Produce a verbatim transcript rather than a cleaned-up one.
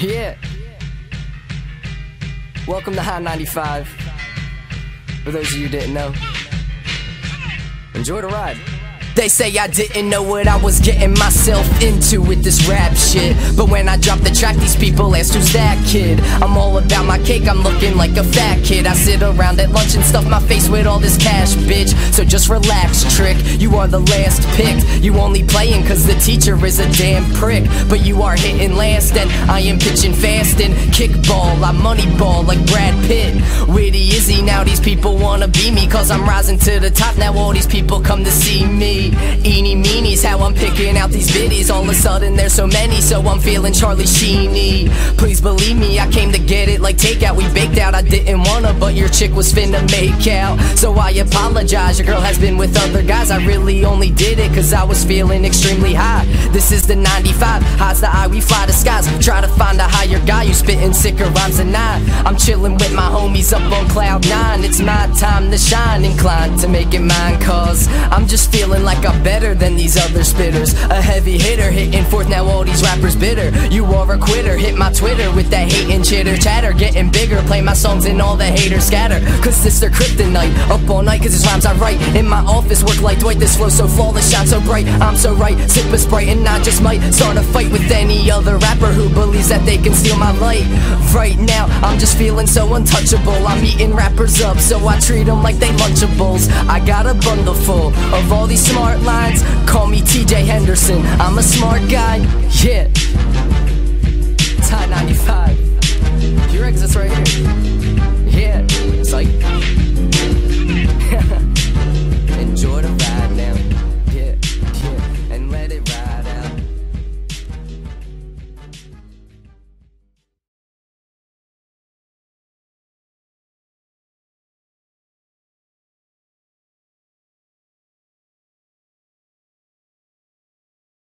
Yeah. Welcome to High ninety-five. For those of you who didn't know, enjoy the ride. They say I didn't know what I was getting myself into with this rap shit, but when I drop the track, these people ask who's that kid. I'm all about my cake, I'm looking like a fat kid. I sit around at lunch and stuff my face with all this cash, bitch. So just relax, trick, you are the last picked. You only playing cause the teacher is a damn prick, but you are hitting last and I am pitching fast and kickball. I moneyball like Brad Pitt. Witty is he? Now these people wanna be me cause I'm rising to the top. Now all these people come to see me. Eeny meenies, how I'm picking out these biddies. All of a sudden there's so many, so I'm feeling Charlie Sheeny. Please believe me, I came to get it like takeout. We baked out, I didn't wanna, but your chick was finna make out. So I apologize, your girl has been with other guys. I really only did it cause I was feeling extremely high. This is the ninety-five, high's the eye, we fly the skies. Try to find a higher guy, you spitting sicker rhymes than I. I'm chilling with my homies up on cloud nine. It's my time to shine, inclined to make it mine cause I'm just feeling like I'm better than these other spitters. A heavy hitter, hitting fourth, now all these rappers bitter. You are a quitter, hit my Twitter with that hate and chitter chatter. Getting bigger, play my songs and all the haters scatter. Cause this their kryptonite, up all night cause it's rhymes I write. In my office, work like Dwight, this flow so flawless, shine so bright. I'm so right, sip a Sprite and I just might start a fight with any other rapper who believes that they can steal my light. Right now, I'm just feeling so untouchable. I'm eating rappers up, so I treat them like they Lunchables. I got a bundle full of all these smart lines. Call me T J Henderson, I'm a smart guy. Yeah. It's High ninety-five. Your exit's right here. Yeah. Psych.